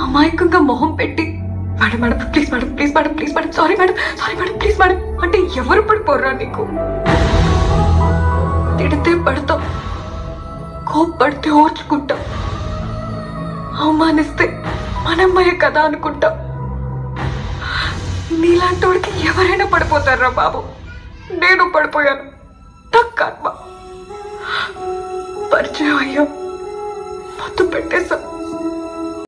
అమాయకంగా మొహం పెట్టి madam madam please madam please madam please madam sorry madam please madam అంటే ఎవరు పడిపోర్రా నీకు? తిడితే పడతాం, కోప్పడితే ఓర్చుకుంటాం, అవమానిస్తే మనమ్మయ్య కదా అనుకుంటాం. నీలాంటోడికి ఎవరైనా పడిపోతారా బాబు? నేను పడిపోయాను. తక్కువ పరిచయం అయ్యా, మత్తు పెట్టేశా.